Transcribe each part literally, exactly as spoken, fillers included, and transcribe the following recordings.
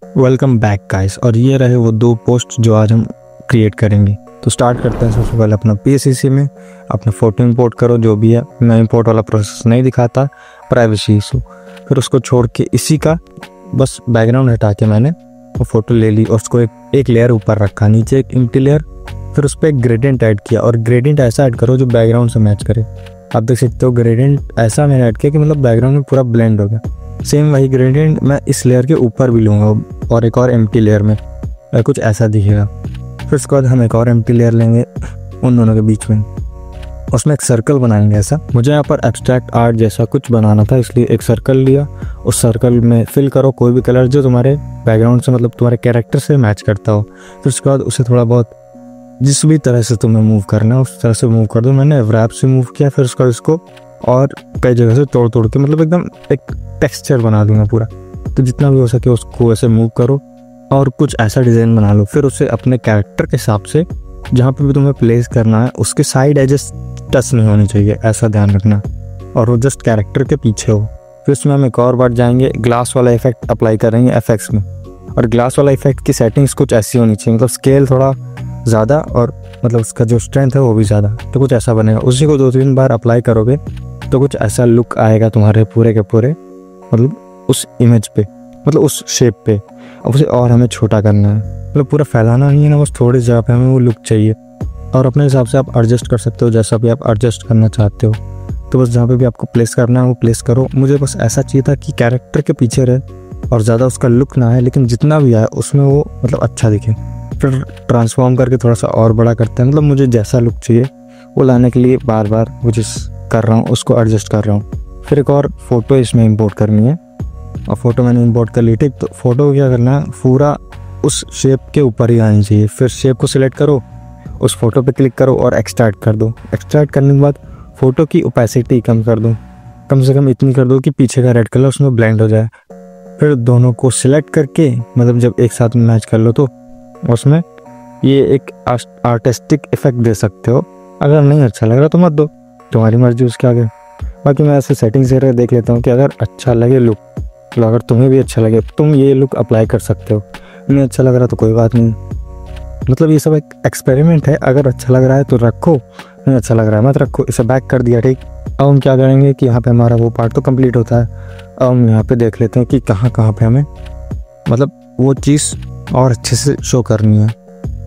Welcome back guys. और ये रहे वो दो पोस्ट जो आज हम क्रिएट करेंगे। तो स्टार्ट करते हैं। सबसे पहले अपना पीसीसी में अपना फ़ोटो इंपोर्ट करो, जो भी है। मैं इंपोर्ट वाला प्रोसेस नहीं दिखाता, प्राइवेसी इशू। फिर उसको छोड़ के इसी का बस बैकग्राउंड हटा के मैंने वो फ़ोटो ले ली और उसको एक एक लेयर ऊपर रखा, नीचे एक एम्प्टी लेयर। फिर उस पर एक ग्रेडियंट ऐड किया, और ग्रेडियंट ऐसा ऐड करो जो बैकग्राउंड से मैच करे। आप देख सकते हो ग्रेडियंट ऐसा मैंने ऐड किया कि मतलब बैकग्राउंड में पूरा ब्लेंड हो गया। सेम वही ग्रेडियंट मैं इस लेयर के ऊपर भी लूँगा और एक और एम्प्टी लेयर में कुछ ऐसा दिखेगा। फिर उसके बाद हम एक और एम्प्टी लेयर लेंगे उन दोनों के बीच में, उसमें एक सर्कल बनाएंगे। ऐसा मुझे यहाँ पर एब्स्ट्रैक्ट आर्ट जैसा कुछ बनाना था, इसलिए एक सर्कल लिया। उस सर्कल में फिल करो कोई भी कलर जो तुम्हारे बैकग्राउंड से, मतलब तुम्हारे कैरेक्टर से मैच करता हो। फिर उसके बाद उसे थोड़ा बहुत जिस भी तरह से तुम्हें मूव करना है उस तरह से मूव कर दो। मैंने रैप से मूव किया। फिर उसका इसको और कई जगह से तोड़ तोड़ के मतलब एकदम एक टेक्सचर बना दूंगा पूरा। तो जितना भी हो सके उसको ऐसे मूव करो और कुछ ऐसा डिज़ाइन बना लो। फिर उसे अपने कैरेक्टर के हिसाब से जहाँ पे भी तुम्हें प्लेस करना है उसके साइड एजेस टच नहीं होनी चाहिए, ऐसा ध्यान रखना। और वो जस्ट कैरेक्टर के पीछे हो। फिर उसमें हम एक और बार जाएंगे, ग्लास वाला इफेक्ट अप्लाई करेंगे एफएक्स में। और ग्लास वाला इफेक्ट की सेटिंग्स कुछ ऐसी होनी चाहिए, मतलब स्केल थोड़ा ज़्यादा और मतलब उसका जो स्ट्रेंथ है वो भी ज़्यादा। तो कुछ ऐसा बनेगा। उसी को दो तीन बार अप्लाई करोगे तो कुछ ऐसा लुक आएगा तुम्हारे पूरे के पूरे, मतलब उस इमेज पे, मतलब उस शेप पे। अब उसे और हमें छोटा करना है, मतलब पूरा फैलाना नहीं है ना, बस थोड़ी जगह पे हमें वो लुक चाहिए। और अपने हिसाब से आप एडजस्ट कर सकते हो, जैसा भी आप एडजस्ट करना चाहते हो। तो बस जहाँ पे भी आपको प्लेस करना है वो प्लेस करो। मुझे बस ऐसा चाहिए था कि कैरेक्टर के पीछे रहे और ज़्यादा उसका लुक ना है, लेकिन जितना भी आए उसमें वो मतलब अच्छा दिखे। फिर ट्रांसफॉर्म करके थोड़ा सा और बड़ा करते हैं, मतलब मुझे जैसा लुक चाहिए वो लाने के लिए बार बार वो जिस कर रहा हूँ उसको एडजस्ट कर रहा हूँ। फिर एक और फ़ोटो इसमें इंपोर्ट करनी है, और फ़ोटो मैंने इंपोर्ट कर ली। ठीक, तो फ़ोटो क्या करना है, पूरा उस शेप के ऊपर ही आनी चाहिए। फिर शेप को सिलेक्ट करो, उस फोटो पे क्लिक करो और एक्सट्रैक्ट कर दो। एक्सट्रैक्ट करने के बाद फ़ोटो की ओपेसिटी कम कर दो, कम से कम इतनी कर दो कि पीछे का रेड कलर उसमें ब्लेंड हो जाए। फिर दोनों को सिलेक्ट करके मतलब जब एक साथ में मैच कर लो तो उसमें ये एक आर्टिस्टिक इफेक्ट दे सकते हो। अगर नहीं अच्छा लग रहा तो मत दो, तुम्हारी मर्जी उसके आगे। बाकी मैं ऐसे सेटिंग्स से देख लेता हूँ कि अगर अच्छा लगे लुक, तो अगर तुम्हें भी अच्छा लगे तुम ये लुक अप्लाई कर सकते हो। नहीं अच्छा लग रहा तो कोई बात नहीं, मतलब ये सब एक एक्सपेरिमेंट है। अगर अच्छा लग रहा है तो रखो, नहीं अच्छा लग रहा है मत रखो। इसे बैक कर दिया। ठीक, अब हम क्या करेंगे कि यहाँ पे हमारा वो पार्ट तो कंप्लीट होता है। अब हम यहाँ पे देख लेते हैं कि कहाँ कहाँ पे हमें मतलब वो चीज़ और अच्छे से शो करनी है।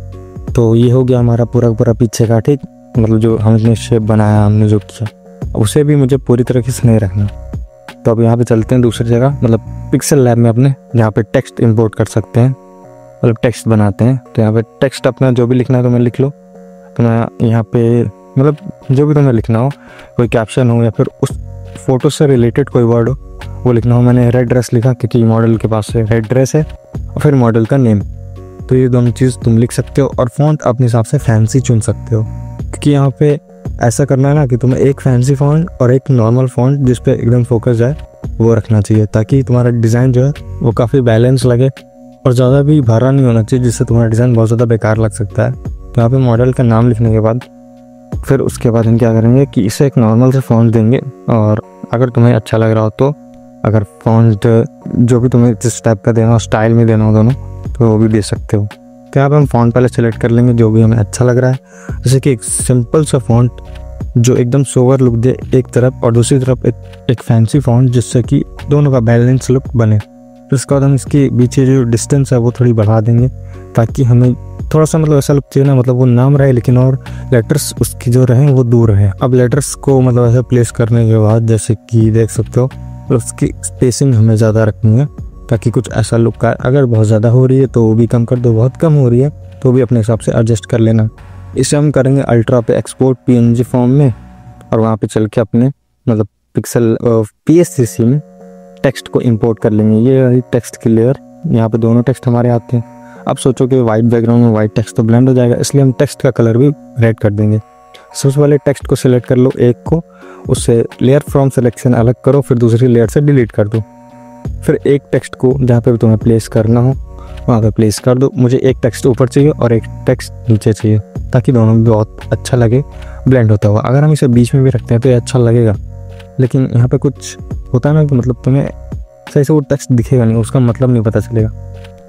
तो ये हो गया हमारा पूरा पूरा पीछे का। ठीक, मतलब जो हमने शेप बनाया, हमने जो किया, उसे भी मुझे पूरी तरीके से नहीं रखना। तो अब यहाँ पे चलते हैं दूसरी जगह, मतलब पिक्सल लैब में अपने, जहाँ पे टेक्स्ट इंपोर्ट कर सकते हैं, मतलब टेक्स्ट बनाते हैं। तो यहाँ पे टेक्स्ट अपना जो भी लिखना है तुम्हें लिख लो। तो मैं यहाँ पे मतलब जो भी तुम्हें लिखना हो, कोई कैप्शन हो या फिर उस फोटो से रिलेटेड कोई वर्ड हो वो लिखना हो। मैंने रेड ड्रेस लिखा क्योंकि मॉडल के पास रेड ड्रेस है, और फिर मॉडल का नेम। तो ये दोनों चीज़ तुम लिख सकते हो। और फ़ॉन्ट अपने हिसाब से फैंसी चुन सकते हो, क्योंकि यहाँ पे ऐसा करना है ना कि तुम्हें एक फैंसी फ़ॉन्ट और एक नॉर्मल फ़ॉन्ट जिस पे एकदम फोकस जाए वो रखना चाहिए, ताकि तुम्हारा डिज़ाइन जो है वो काफ़ी बैलेंस लगे और ज़्यादा भी भरा नहीं होना चाहिए, जिससे तुम्हारा डिज़ाइन बहुत ज़्यादा बेकार लग सकता है। तो यहाँ पे मॉडल का नाम लिखने के बाद फिर उसके बाद हम क्या करेंगे कि इसे एक नॉर्मल से फ़ॉन्ट देंगे। और अगर तुम्हें अच्छा लग रहा हो तो अगर फ़ॉन्ट जो भी तुम्हें जिस टाइप का देना हो, स्टाइल में देना हो दोनों, तो वो भी दे सकते हो। तो यहाँ पर हम फ़ॉन्ट पहले सेलेक्ट कर लेंगे जो भी हमें अच्छा लग रहा है। जैसे कि एक सिंपल सा फ़ॉन्ट जो एकदम सोवर लुक दे एक तरफ, और दूसरी तरफ एक, एक फैंसी फ़ॉन्ट जिससे कि दोनों का बैलेंस लुक बने। फिर उसके बाद हम इसके बीच जो डिस्टेंस है वो थोड़ी बढ़ा देंगे, ताकि हमें थोड़ा सा मतलब ऐसा लुक चाहिए ना, मतलब वो नाम रहे लेकिन और लेटर्स उसकी जो रहें वो दूर रहें। अब लेटर्स को मतलब ऐसे प्लेस करने के बाद जैसे कि देख सकते हो, तो उसकी स्पेसिंग हमें ज़्यादा रखनी है ताकि कुछ ऐसा लुक आए। अगर बहुत ज़्यादा हो रही है तो वो भी कम कर दो, बहुत कम हो रही है तो भी अपने हिसाब से एडजस्ट कर लेना। इसे हम करेंगे अल्ट्रा पे एक्सपोर्ट पीएनजी फॉर्म में, और वहाँ पे चल के अपने मतलब पिक्सल पीएससीसी में टेक्स्ट को इंपोर्ट कर लेंगे। ये टेक्स्ट की लेयर, यहाँ पे दोनों टेक्स्ट हमारे आते हैं। अब सोचो कि वाइट बैकग्राउंड में वाइट टेक्स्ट तो ब्लेंड हो जाएगा, इसलिए हम टेक्स्ट का कलर भी रेड कर देंगे। सबसे पहले टेक्स्ट को सिलेक्ट कर लो एक को, उससे लेयर फ्रॉम सिलेक्शन अलग करो, फिर दूसरी लेयर से डिलीट कर दो। फिर एक टेक्स्ट को जहाँ पे भी तुम्हें प्लेस करना हो वहाँ पे प्लेस कर दो। मुझे एक टेक्स्ट ऊपर चाहिए और एक टेक्स्ट नीचे चाहिए, ताकि दोनों भी बहुत अच्छा लगे ब्लेंड होता हुआ। अगर हम इसे बीच में भी रखते हैं तो ये अच्छा लगेगा, लेकिन यहाँ पे कुछ होता है ना कि मतलब तुम्हें सही से वो टेक्स्ट दिखेगा नहीं, उसका मतलब नहीं पता चलेगा।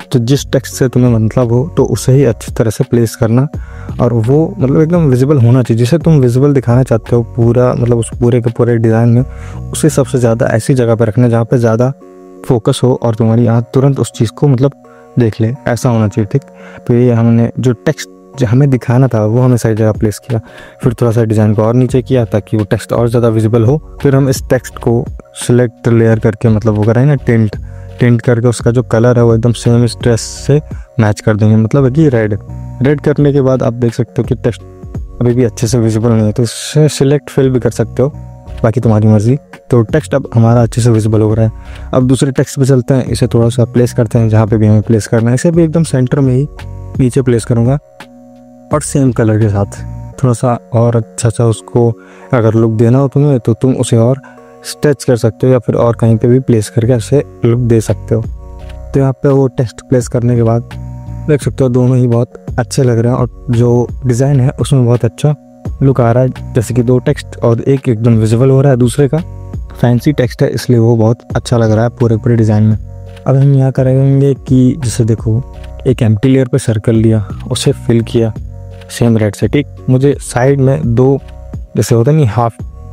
तो जिस टेक्स्ट से तुम्हें मतलब हो तो उसे ही अच्छी तरह से प्लेस करना, और वो मतलब एकदम विजिबल होना चाहिए। जिसे तुम विजिबल दिखाना चाहते हो पूरा, मतलब उस पूरे के पूरे डिज़ाइन में, उसे सबसे ज़्यादा ऐसी जगह पर रखना जहाँ पे ज़्यादा फोकस हो और तुम्हारी आँख तुरंत उस चीज़ को मतलब देख ले, ऐसा होना चाहिए। ठीक, तो ये हमने जो टेक्स्ट जो हमें दिखाना था वो हमें सही जगह प्लेस किया। फिर थोड़ा सा डिज़ाइन को और नीचे किया ताकि वो टेक्स्ट और ज़्यादा विजिबल हो। फिर हम इस टेक्स्ट को सिलेक्ट लेयर करके, मतलब वो कराएं ना टिंट टिंट करके, उसका जो कलर है वो एकदम सेम इस ड्रेस से मैच कर देंगे, मतलब कि रेड रेड करने के बाद आप देख सकते हो कि टेक्स्ट अभी भी अच्छे से विजिबल नहीं है, तो इससे सिलेक्ट फिल भी कर सकते हो, बाकी तुम्हारी मर्ज़ी। तो टेक्स्ट अब हमारा अच्छे से विजिबल हो रहा है। अब दूसरे टेक्स्ट पे चलते हैं, इसे थोड़ा सा प्लेस करते हैं जहाँ पे भी हमें प्लेस करना है। इसे भी एकदम सेंटर में ही नीचे प्लेस करूँगा और सेम कलर के साथ थोड़ा सा और अच्छा सा उसको अगर लुक देना हो तुम्हें तो तुम उसे और स्ट्रेच कर सकते हो या फिर और कहीं पे भी प्लेस करके ऐसे लुक दे सकते हो। तो यहाँ पे वो टेक्स्ट प्लेस करने के बाद देख सकते हो दोनों ही बहुत अच्छे लग रहे हैं और जो डिज़ाइन है उसमें बहुत अच्छा लुक आ रहा है। जैसे कि दो टेक्स्ट और एक एकदम विजिबल हो रहा है, दूसरे का फैंसी टेक्स्ट है इसलिए वो बहुत अच्छा लग रहा है पूरे पूरे डिज़ाइन में। अब हम यहाँ करेंगे कि जैसे देखो एक एम्प्टी लेयर पे सर्कल लिया, उसे फिल किया सेम रेड से। ठीक, मुझे साइड में दो जैसे होता नहीं हाफ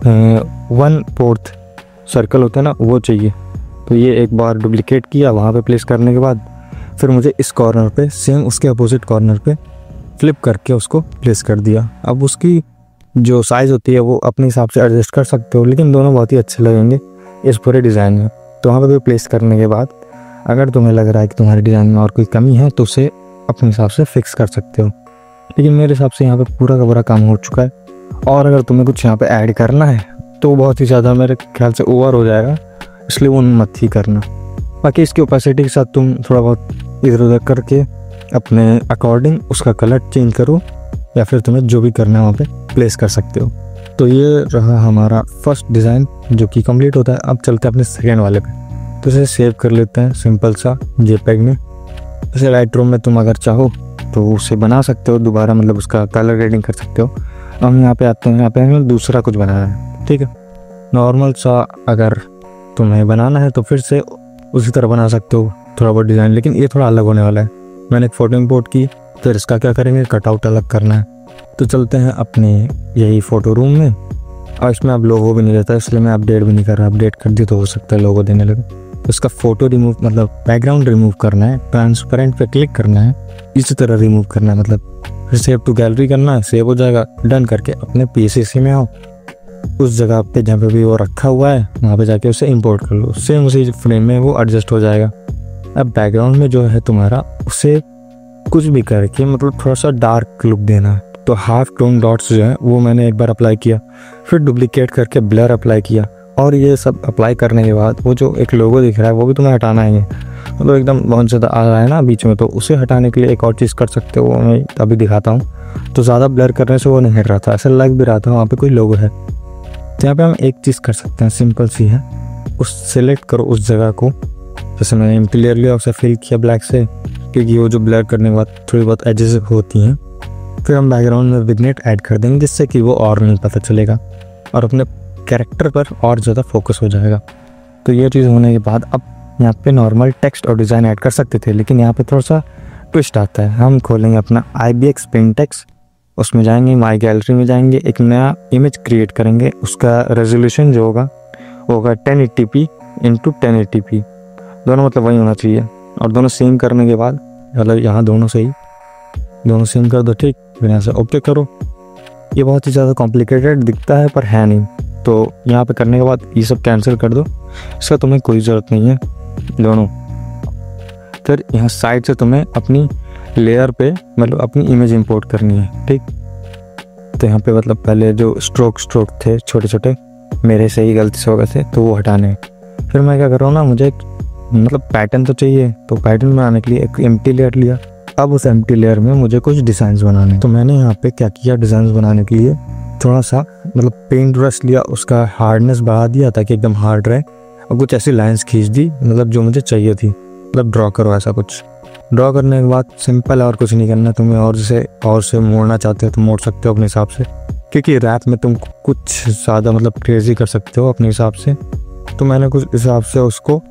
वन फोर्थ सर्कल होता है ना, वो चाहिए। तो ये एक बार डुप्लीकेट किया, वहाँ पे प्लेस करने के बाद फिर मुझे इस कॉर्नर पे सेम उसके अपोजिट कॉर्नर पे फ्लिप करके उसको प्लेस कर दिया। अब उसकी जो साइज़ होती है वो अपने हिसाब से एडजस्ट कर सकते हो, लेकिन दोनों बहुत ही अच्छे लगेंगे इस पूरे डिज़ाइन में। तो वहाँ पे भी प्लेस करने के बाद अगर तुम्हें लग रहा है कि तुम्हारे डिज़ाइन में और कोई कमी है तो उसे अपने हिसाब से फिक्स कर सकते हो, लेकिन मेरे हिसाब से यहाँ पे पूरा का पूरा काम हो चुका है। और अगर तुम्हें कुछ यहाँ पे ऐड करना है तो बहुत ही ज़्यादा मेरे ख्याल से ओवर हो जाएगा, इसलिए वो मत ही करना। बाकी इसकी ओपेसिटी के साथ तुम थोड़ा बहुत इधर उधर करके अपने अकॉर्डिंग उसका कलर चेंज करो, या फिर तुम्हें जो भी करना है वहाँ पे प्लेस कर सकते हो। तो ये रहा हमारा फर्स्ट डिज़ाइन जो कि कंप्लीट होता है। अब चलते हैं अपने सेकेंड वाले पे, तो इसे सेव कर लेते हैं सिंपल सा जेपेग में। जैसे लाइट रूम में तुम अगर चाहो तो उसे बना सकते हो दोबारा, मतलब उसका कलर ग्रेडिंग कर सकते हो। हम यहाँ पे आते हैं, यहाँ पे हमें दूसरा कुछ बनाना है। ठीक है, नॉर्मल सा अगर तुम्हें बनाना है तो फिर से उसी तरह बना सकते हो थोड़ा बहुत डिज़ाइन, लेकिन ये थोड़ा अलग होने वाला है। मैंने एक फ़ोटो इंपोर्ट की, तो इसका क्या करेंगे, कटआउट अलग करना है। तो चलते हैं अपने यही फ़ोटो रूम में, और इसमें अब लोगो भी नहीं रहता इसलिए मैं अपडेट भी नहीं कर रहा। अपडेट कर दी तो हो सकता है लोगो देने लगे। तो इसका फ़ोटो रिमूव, मतलब बैकग्राउंड रिमूव करना है, ट्रांसपेरेंट पे क्लिक करना है, इसी तरह रिमूव करना है। मतलब फिर सेव टू गैलरी करना है, सेव हो जाएगा। डन करके अपने पीसीसी में आओ, उस जगह पे जहाँ पे भी वो रखा हुआ है वहाँ पे जाके उसे इंपोर्ट कर लो। सेम उसी फ्रेम में वो एडजस्ट हो जाएगा। अब बैकग्राउंड में जो है तुम्हारा, उसे कुछ भी करके मतलब थोड़ा सा डार्क लुक देना है। तो हाफ टोन डॉट्स जो है वो मैंने एक बार अप्लाई किया, फिर डुप्लीकेट करके ब्लर अप्लाई किया, और ये सब अप्लाई करने के बाद वो जो एक लोगो दिख रहा है वो भी तुम्हें हटाना है। मतलब तो एकदम बहुत ज़्यादा आ रहा है ना बीच में, तो उसे हटाने के लिए एक और चीज़ कर सकते हो, वो मैं अभी दिखाता हूँ। तो ज़्यादा ब्लर करने से वो नहीं हट रहा था, ऐसा लग भी रहा था वहाँ पे कोई लोगो है। तो यहाँ पे हम एक चीज़ कर सकते हैं, सिंपल सी है, उस सेलेक्ट करो उस जगह को। जैसे मैंने एम्प्टी लेयर लिया, उसे फिल किया ब्लैक से, क्योंकि वो जो ब्लर करने के बाद थोड़ी बहुत एजेस होती हैं। फिर हम बैकग्राउंड में विग्नेट ऐड कर देंगे, जिससे कि वो और नहीं पता चलेगा और अपने कैरेक्टर पर और ज़्यादा फोकस हो जाएगा। तो ये चीज़ होने के बाद अब यहाँ पे नॉर्मल टेक्स्ट और डिज़ाइन ऐड कर सकते थे, लेकिन यहाँ पे थोड़ा सा ट्विस्ट आता है। हम खोलेंगे अपना आई बी एक्स पेंटेक्स, उसमें जाएंगे, माई गैलरी में जाएंगे, एक नया इमेज क्रिएट करेंगे। उसका रेजोल्यूशन जो होगा वो होगा ten eighty p into ten eighty p, दोनों मतलब वही होना चाहिए। और दोनों सेम करने के बाद, मतलब यहाँ दोनों सही, दोनों सेम कर दो। ठीक, फिर यहाँ से ओके करो। ये बहुत ही ज़्यादा कॉम्प्लिकेटेड दिखता है पर है नहीं। तो यहाँ पे करने के बाद ये सब कैंसिल कर दो, इसका तुम्हें कोई ज़रूरत नहीं है दोनों। फिर यहाँ साइड से तुम्हें अपनी लेयर पे मतलब अपनी इमेज इंपोर्ट करनी है। ठीक, तो यहाँ पे मतलब पहले जो स्ट्रोक स्ट्रोक थे छोटे छोटे, मेरे से ही गलती से हो गए थे, तो वो हटाने। फिर मैं क्या कर रहा हूँ ना, मुझे एक मतलब पैटर्न तो चाहिए, तो पैटर्न बनाने के लिए एक एम्प्टी लेयर लिया। अब उस एम्प्टी लेयर में मुझे कुछ डिज़ाइंस बनाने, तो मैंने यहाँ पे क्या किया, डिज़ाइंस बनाने के लिए थोड़ा सा मतलब पेंट ब्रश लिया, उसका हार्डनेस बढ़ा दिया ताकि एकदम हार्ड रहे, और कुछ ऐसी लाइंस खींच दी मतलब जो मुझे चाहिए थी। मतलब ड्रॉ करो ऐसा कुछ। ड्रॉ करने के बाद सिंपल और कुछ नहीं करना तुम्हें, और जैसे और से मोड़ना चाहते हो तो मोड़ सकते हो अपने हिसाब से, क्योंकि रैप में तुम कुछ ज़्यादा मतलब क्रेजी कर सकते हो अपने हिसाब से। तो मैंने कुछ हिसाब से उसको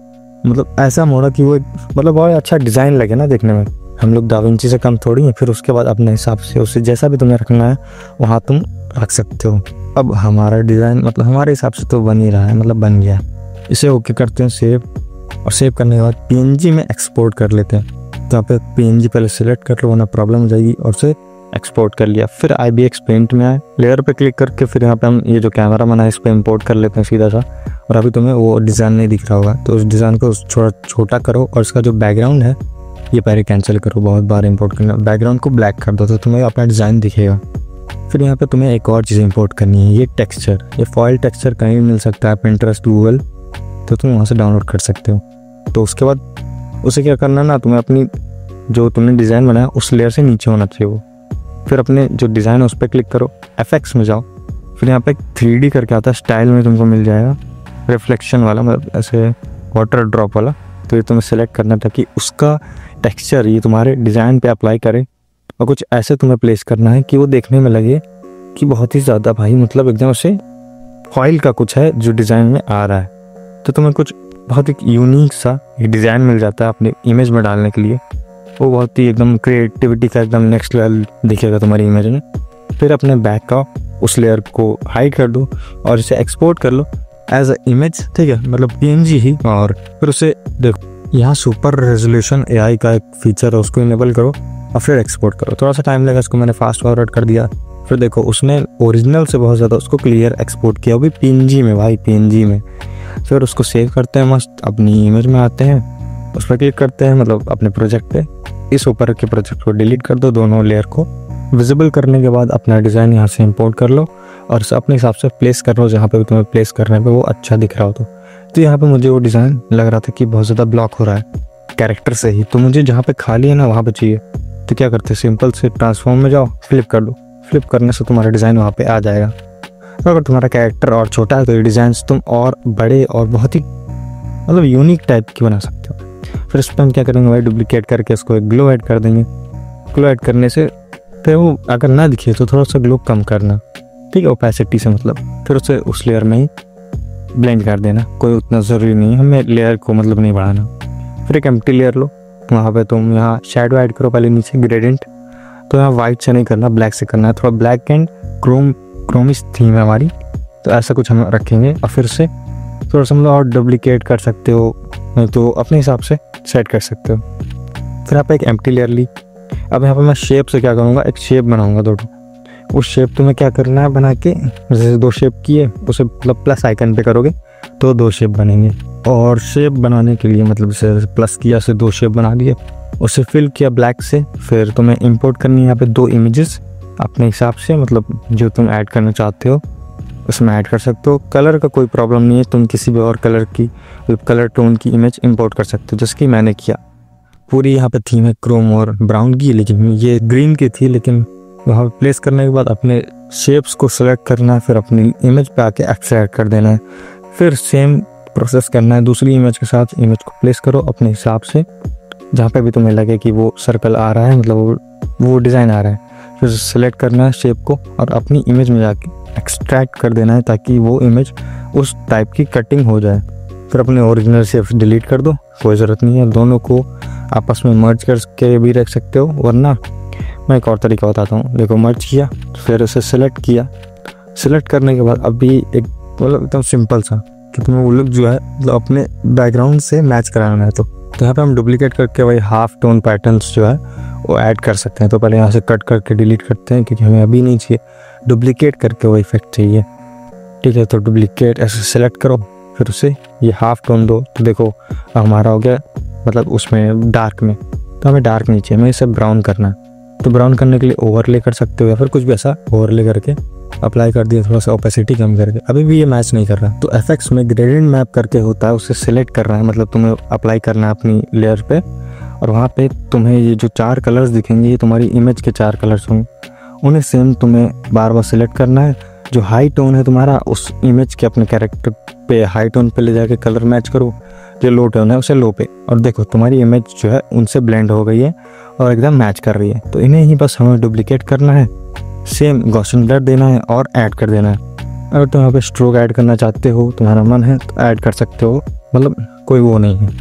मतलब ऐसा मोड़ा कि वो मतलब बहुत अच्छा डिज़ाइन लगे ना देखने में। हम लोग डाविंची से कम थोड़ी हैं। फिर उसके बाद अपने हिसाब से उसे जैसा भी तुम्हें रखना है वहाँ तुम रख सकते हो। अब हमारा डिज़ाइन मतलब हमारे हिसाब से तो बन ही रहा है, मतलब बन गया। इसे ओके करते हैं सेव, और सेव करने के बाद पीएनजी में एक्सपोर्ट कर लेते हैं। तो यहाँ पे पीएनजी पहले सिलेक्ट कर लो वरना प्रॉब्लम हो जाएगी, और उसे एक्सपोर्ट कर लिया। फिर आई बी एक्स पेंट में आए, लेयर पे क्लिक करके फिर यहाँ पे हम ये जो कैमरा बना है इस पर इम्पोर्ट कर लेते हैं सीधा सा। और अभी तुम्हें वो डिज़ाइन नहीं दिख रहा होगा, तो उस डिज़ाइन को थोड़ा छोटा करो, और इसका जो बैकग्राउंड है ये पहले कैंसिल करो, बहुत बार इंपोर्ट करना। बैकग्राउंड को ब्लैक कर दो तो तुम्हें अपना डिज़ाइन दिखेगा। फिर यहाँ पे तुम्हें एक और चीज़ इंपोर्ट करनी है, ये टेक्सचर। ये फॉइल टेक्सचर कहीं भी मिल सकता है, पिंटरेस्ट, गूगल, तो तुम वहाँ से डाउनलोड कर सकते हो। तो उसके बाद उसे क्या करना ना, तुम्हें अपनी जो तुमने डिज़ाइन बनाया उस लेयर से नीचे होना चाहिए वो। फिर अपने जो डिज़ाइन है उस पर क्लिक करो, एफेक्ट्स में जाओ। फिर यहाँ पे थ्री डी करके आता है, स्टाइल में तुमको मिल जाएगा रिफ्लेक्शन वाला, मतलब ऐसे वाटर ड्रॉप वाला। तो ये तुम्हें सेलेक्ट करना ताकि उसका टेक्सचर ये तुम्हारे डिज़ाइन पे अप्लाई करे, और कुछ ऐसे तुम्हें प्लेस करना है कि वो देखने में लगे कि बहुत ही ज़्यादा भाई मतलब एकदम से फॉइल का कुछ है जो डिज़ाइन में आ रहा है। तो तुम्हें कुछ बहुत एक यूनिक सा ये डिज़ाइन मिल जाता है अपने इमेज में डालने के लिए। वो बहुत ही एकदम क्रिएटिविटी का एकदम नेक्स्ट लेवल दिखेगा तुम्हारी इमेज में। फिर अपने बैक का उस लेयर को हाइड कर दो और इसे एक्सपोर्ट कर लो एज अ इमेज, ठीक है, मतलब पीएनजी ही। और फिर उसे देखो यहाँ सुपर रेजोल्यूशन एआई का एक फीचर है, उसको इनेबल करो और फिर एक्सपोर्ट करो। थोड़ा सा टाइम लगेगा, इसको मैंने फास्ट फॉरवर्ड कर दिया। फिर देखो उसने ओरिजिनल से बहुत ज़्यादा उसको क्लियर एक्सपोर्ट किया, वो भी पीएनजी में भाई, पीएनजी में। फिर उसको सेव करते हैं, मस्त अपनी इमेज में आते हैं, उस पर क्लिक करते हैं, मतलब अपने प्रोजेक्ट पे। इस ऊपर के प्रोजेक्ट को डिलीट कर दो, दोनों लेयर को विजिबल करने के बाद अपना डिज़ाइन यहाँ से इंपोर्ट कर लो और इसे अपने हिसाब से प्लेस कर लो, जहाँ पे भी तुम्हें प्लेस करने पे वो अच्छा दिख रहा हो। तो तो यहाँ पे मुझे वो डिज़ाइन लग रहा था कि बहुत ज़्यादा ब्लॉक हो रहा है कैरेक्टर से ही, तो मुझे जहाँ पे खाली है ना वहाँ पे चाहिए। तो क्या करते हैं, सिंपल से ट्रांसफॉर्म में जाओ, फ्लिप कर दो। फ्लिप करने से तुम्हारा डिज़ाइन वहाँ पे आ जाएगा। तो अगर तुम्हारा कैरेक्टर और छोटा है तो ये डिज़ाइन तुम और बड़े और बहुत ही मतलब यूनिक टाइप की बना सकते हो। फिर इस पर हम क्या करेंगे भाई, डुप्लीकेट करके इसको एक ग्लो ऐड कर देंगे। ग्लो ऐड करने से फिर वो अगर ना दिखे तो थोड़ा सा ग्लो कम करना, ठीक है, ओपेसिटी से मतलब। फिर उसे उस लेयर में ही ब्लेंड कर देना, कोई उतना ज़रूरी नहीं है हमें लेयर को मतलब नहीं बढ़ाना। फिर एक एम्प्टी लेयर लो, वहाँ पे तुम यहाँ शेडो ऐड करो पहले नीचे, ग्रेडियंट। तो यहाँ वाइट से नहीं करना, ब्लैक से करना है, थोड़ा black and chrome chromish theme है हमारी, तो ऐसा कुछ हम रखेंगे। और फिर से थोड़ा सा मतलब और डुप्लीकेट कर सकते हो, तो अपने हिसाब से सेट कर सकते हो। फिर यहाँ पे एक एम्प्टी लेयर ली। अब यहाँ पे मैं शेप से क्या करूँगा, एक शेप बनाऊँगा दो। उस शेप तुम्हें क्या करना है, बना के जैसे दो शेप किए उसे मतलब प्लस आइकन पे करोगे तो दो शेप बनेंगे। और शेप बनाने के लिए मतलब जैसे प्लस किया से दो शेप बना दिए, उसे फिल किया ब्लैक से। फिर तुम्हें इंपोर्ट करनी है यहाँ पे दो इमेजेस अपने हिसाब से, मतलब जो तुम ऐड करना चाहते हो उसमें ऐड कर सकते हो। कलर का कोई प्रॉब्लम नहीं है, तुम किसी भी और कलर की कलर टोन की इमेज इंपोर्ट कर सकते हो, जैसे कि मैंने किया। पूरी यहाँ पे थीम है क्रोम और ब्राउन की, लेकिन ये ग्रीन की थी। लेकिन वहाँ पे प्लेस करने के बाद अपने शेप्स को सेलेक्ट करना है, फिर अपनी इमेज पे आके एक्सट्रैक्ट कर देना है। फिर सेम प्रोसेस करना है दूसरी इमेज के साथ। इमेज को प्लेस करो अपने हिसाब से, जहाँ पे भी तुम्हें लगे कि वो सर्कल आ रहा है, मतलब वो वो डिज़ाइन आ रहा है। फिर सेलेक्ट करना है शेप को और अपनी इमेज में जाके एक्सट्रैक्ट कर देना है ताकि वो इमेज उस टाइप की कटिंग हो जाए। फिर अपने ओरिजिनल शेप डिलीट कर दो, कोई ज़रूरत नहीं है। दोनों को आपस में मर्ज करके भी रख सकते हो, वरना मैं एक और तरीका बताता हूँ। देखो मर्ज किया, फिर उसे सेलेक्ट किया। सेलेक्ट करने के बाद अभी एक मतलब एकदम सिंपल सा कि तुम्हें वो लुक जो है मतलब अपने बैकग्राउंड से मैच कराना है। तो तो यहाँ पे हम डुप्लीकेट करके वही हाफ टोन पैटर्न्स जो है वो ऐड कर सकते हैं। तो पहले यहाँ से कट करके डिलीट करते हैं क्योंकि हमें अभी नहीं चाहिए, डुप्लीकेट करके वो इफेक्ट चाहिए, ठीक है। तो डुप्लीकेट ऐसे सेलेक्ट करो, फिर उसे ये हाफ टोन दो। तो देखो हमारा हो गया मतलब उसमें डार्क में। तो हमें डार्क नहीं चाहिए, हमें इसे ब्राउन करना है। तो ब्राउन करने के लिए ओवरले कर सकते हो या फिर कुछ भी ऐसा ओवरले करके अप्लाई कर दिया, थोड़ा सा ओपेसिटी कम करके। अभी भी ये मैच नहीं कर रहा, तो एफेक्ट्स में ग्रेडियंट मैप करके होता है, उसे सिलेक्ट करना है, मतलब तुम्हें अप्लाई करना है अपनी लेयर पे। और वहाँ पे तुम्हें ये जो चार कलर्स दिखेंगे ये तुम्हारी इमेज के चार कलर्स होंगे, उन्हें सेम तुम्हें बार बार सिलेक्ट करना है। जो हाई टोन है तुम्हारा उस इमेज के अपने कैरेक्टर पे हाई टोन पे ले जाके कलर मैच करो, जो लो टोन है उसे लो पे। और देखो तुम्हारी इमेज जो है उनसे ब्लेंड हो गई है और एकदम मैच कर रही है। तो इन्हें ही बस हमें डुप्लीकेट करना है, सेम गॉसियन ब्लर देना है और ऐड कर देना है। अगर तुम यहाँ पे स्ट्रोक ऐड करना चाहते हो, तुम्हारा मन है तो ऐड कर सकते हो, मतलब कोई वो नहीं है।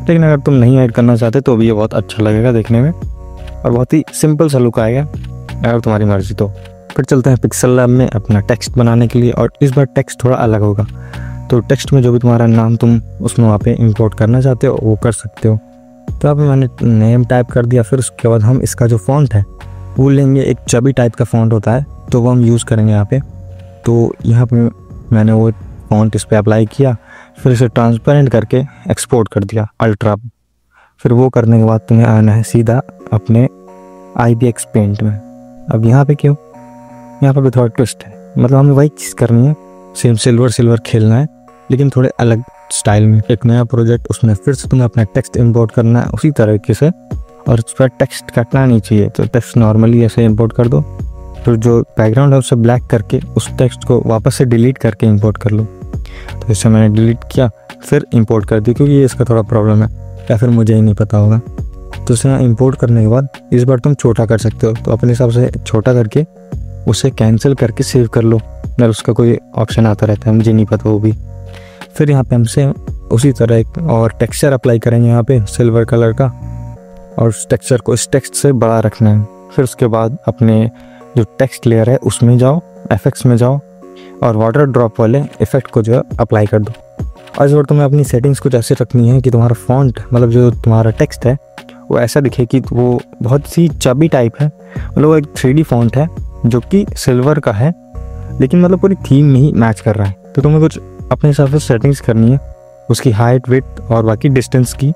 लेकिन अगर तुम नहीं ऐड करना चाहते तो भी ये बहुत अच्छा लगेगा देखने में और बहुत ही सिंपल सा लुक आएगा अगर तुम्हारी मर्जी तो। फिर चलते हैं पिक्सल लैब में अपना टेक्स्ट बनाने के लिए, और इस बार टेक्स्ट थोड़ा अलग होगा। तो टेक्स्ट में जो भी तुम्हारा नाम तुम उसमें वहाँ पे इंपोर्ट करना चाहते हो वो कर सकते हो। तो अब मैंने नेम टाइप कर दिया। फिर उसके बाद हम इसका जो फ़ॉन्ट है वो लेंगे, एक चबी टाइप का फ़ॉन्ट होता है तो वो हम यूज़ करेंगे यहाँ पे। तो यहाँ पे मैंने वो फ़ॉन्ट इस पर अप्लाई किया, फिर इसे ट्रांसपेरेंट करके एक्सपोर्ट कर दिया अल्ट्रा। फिर वो करने के बाद तुम्हें आना है सीधा अपने आई वी एक्स पेंट में। अब यहाँ पे क्यों, यहाँ पर भी थोड़ा ट्विस्ट है, मतलब हमें वही चीज़ करनी है, सेम सिल्वर सिल्वर खेलना है लेकिन थोड़े अलग स्टाइल में। एक नया प्रोजेक्ट, उसमें फिर से तुम्हें अपना टेक्स्ट इंपोर्ट करना है उसी तरीके से, और उस पर टेक्स्ट कटना नहीं चाहिए। तो टेक्स्ट नॉर्मली ऐसे इंपोर्ट कर दो, फिर जो बैकग्राउंड है उसे ब्लैक करके उस टेक्स्ट को वापस से डिलीट करके इंपोर्ट कर लो। तो इससे मैंने डिलीट किया फिर इंपोर्ट कर दिया, क्योंकि ये इसका थोड़ा प्रॉब्लम है या फिर मुझे ही नहीं पता होगा। तो इसे इंपोर्ट करने के बाद इस बार तुम छोटा कर सकते हो, तो अपने हिसाब से छोटा करके उसे कैंसिल करके सेव कर लो। अगर उसका कोई ऑप्शन आता रहता है, मुझे नहीं पता वो भी। फिर यहाँ पे हमसे उसी तरह एक और टेक्सचर अप्लाई करेंगे यहाँ पे सिल्वर कलर का, और उस टेक्सचर को इस टेक्स्ट से बड़ा रखना है। फिर उसके बाद अपने जो टेक्स्ट लेयर है उसमें जाओ, एफेक्ट्स में जाओ, और वाटर ड्रॉप वाले इफेक्ट को जो है अप्लाई कर दो। और इस बार तुम्हें अपनी सेटिंग्स कुछ ऐसे रखनी है कि तुम्हारा फॉन्ट, मतलब जो तुम्हारा टेक्स्ट है वो ऐसा दिखे कि वो बहुत सी चबी टाइप है, मतलब वो एक थ्री डी फॉन्ट है जो कि सिल्वर का है लेकिन मतलब पूरी थीम में ही मैच कर रहा है। तो तुम्हें कुछ अपने हिसाब से सेटिंग्स करनी है, उसकी हाइट, विड्थ और बाकी डिस्टेंस की,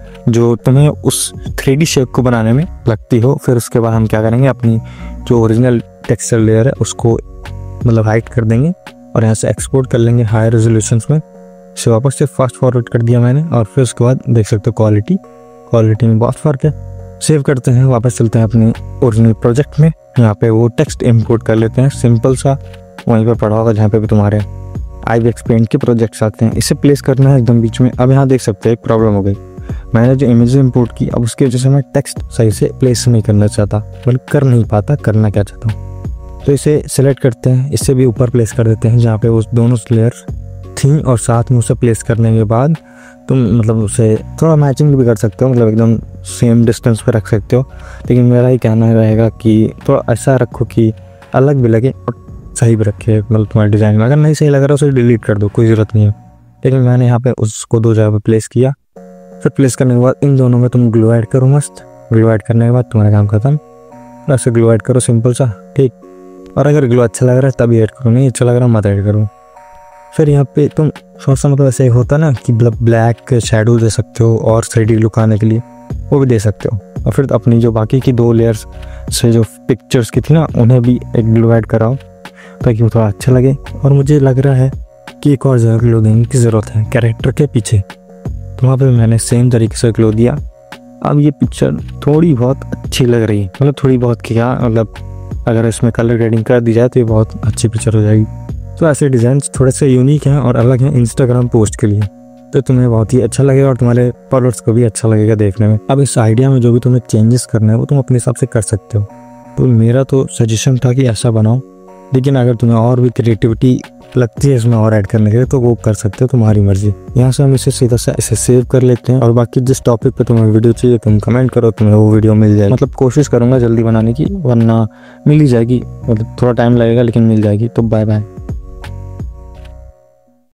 जो तुम्हें उस थ्री डी शेप को बनाने में लगती हो। फिर उसके बाद हम क्या करेंगे, अपनी जो ओरिजिनल टेक्सचर लेयर है उसको मतलब हाइड कर देंगे और यहाँ से एक्सपोर्ट कर लेंगे हाई रेजोल्यूशंस में। इसे वापस से फास्ट फॉरवर्ड कर दिया मैंने, और फिर उसके बाद देख सकते हो क्वालिटी क्वालिटी में बहुत फ़र्क है। सेव करते हैं, वापस चलते हैं अपने ओरिजिनल प्रोजेक्ट में। यहाँ पे वो टेक्स्ट इंपोर्ट कर लेते हैं सिंपल सा, वहीं पर पड़ा होगा जहाँ पे भी तुम्हारे आई वी एक्स पेंट के प्रोजेक्ट्स आते हैं। इसे प्लेस करना है एकदम बीच में। अब यहाँ देख सकते हैं एक प्रॉब्लम हो गई, मैंने जो इमेज इंपोर्ट की अब उसकी वजह से मैं टेक्स्ट सही से प्लेस नहीं करना चाहता, बल्कि कर नहीं पाता, करना क्या चाहता हूँ। तो इसे सिलेक्ट करते हैं, इससे भी ऊपर प्लेस कर देते हैं जहाँ पे उस दोनों लेयर थी, और साथ में उसे प्लेस करने के बाद तुम मतलब उसे थोड़ा मैचिंग भी कर सकते हो, मतलब एकदम सेम डिस्टेंस पे रख सकते हो। लेकिन मेरा ही कहना रहेगा कि थोड़ा ऐसा रखो कि अलग भी लगे और सही भी रखे, मतलब तुम्हारे डिज़ाइन में। अगर नहीं सही लग रहा है उसे डिलीट कर दो, कोई ज़रूरत नहीं है। लेकिन मैंने यहाँ पे उसको दो जगह पे प्लेस किया। फिर प्लेस करने के बाद इन दोनों में तुम ग्लो ऐड करो, मस्त ग्लो ऐड करने के बाद तुम्हारा काम खत्म। ऐसे ग्लो ऐड करो सिंपल सा, ठीक। और अगर ग्लो अच्छा लग रहा है तभी ऐड करो, नहीं अच्छा लग रहा है मत ऐड करो। फिर यहाँ पे तुम थोड़ा सा मतलब ऐसे होता ना कि मतलब ब्लैक शेडो दे सकते हो, और थ्री डी लुक आने के लिए वो भी दे सकते हो। और फिर अपनी जो बाकी की दो लेयर्स से जो पिक्चर्स की थी ना, उन्हें भी एक ग्लो ऐड कराओ ताकि वो थोड़ा अच्छा लगे। और मुझे लग रहा है कि एक और जगह ग्लो देने की ज़रूरत है कैरेक्टर के पीछे, तो वहाँ पे मैंने सेम तरीके से ग्लो दिया। अब ये पिक्चर थोड़ी बहुत अच्छी लग रही है, मतलब थोड़ी बहुत क्या, मतलब अगर इसमें कलर ग्रेडिंग कर दी जाए तो ये बहुत अच्छी पिक्चर हो जाएगी। तो ऐसे डिज़ाइन थोड़े से यूनिक हैं और अलग हैं इंस्टाग्राम पोस्ट के लिए, तो तुम्हें बहुत ही अच्छा लगेगा और तुम्हारे फॉलोअर्स को भी अच्छा लगेगा देखने में। अब इस आइडिया में जो भी तुम्हें चेंजेस करना है वो तुम अपने हिसाब से कर सकते हो। तो मेरा तो सजेशन था कि ऐसा बनाओ, लेकिन अगर तुम्हें और भी क्रिएटिविटी लगती है इसमें और ऐड करने के लिए तो वो कर सकते हो, तुम्हारी मर्जी। यहाँ से हम इसे सीधा से इसे सेव कर लेते हैं, और बाकी जिस टॉपिक पे तुम्हें वीडियो चाहिए तुम कमेंट करो, तुम्हें वो वीडियो मिल जाएगी। मतलब कोशिश करूँगा जल्दी बनाने की, वरना मिल ही जाएगी, मतलब थोड़ा टाइम लगेगा लेकिन मिल जाएगी। तो बाय बाय।